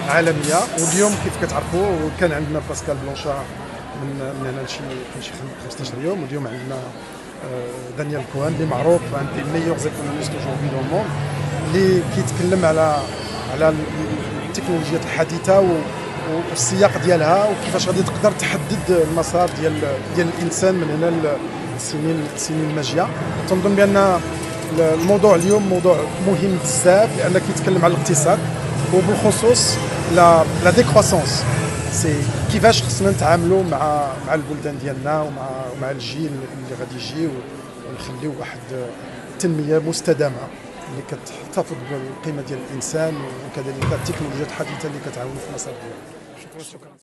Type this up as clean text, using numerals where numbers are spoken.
عالميه. واليوم كيف كتعرفوا كان عندنا باسكال بلونشا من هنا لشي 15 يوم، واليوم عندنا دانيال كوان اللي معروف عند لي ميور ايكونوميست اجوردي دون الموند، اللي كيتكلم على التكنولوجيات الحديثه والسياق ديالها وكيفاش غادي تقدر تحدد المسار ديال الانسان من هنا السنين الماجيه. تنظن بان الموضوع اليوم موضوع مهم بزاف، لان كيتكلم على الاقتصاد وبالخصوص لا ديكروسونس، سي كيفاش خصنا نتعاملوا مع البلدان ديالنا ومع الجيل اللي غادي يجي، ونخليو واحد التنميه مستدامه اللي كتحتفظ بالقيمه ديال الانسان، وكذلك التكنولوجيات الحديثه اللي كتعاون في المسار ديالو. شكرا.